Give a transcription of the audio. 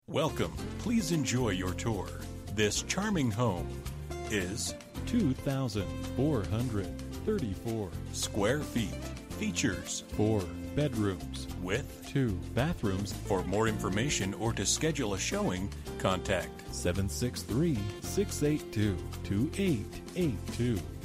Welcome. Please enjoy your tour. This charming home is 2,434 square feet. Features 4 bedrooms with 2 bathrooms. For more information or to schedule a showing, contact 763-682-2882.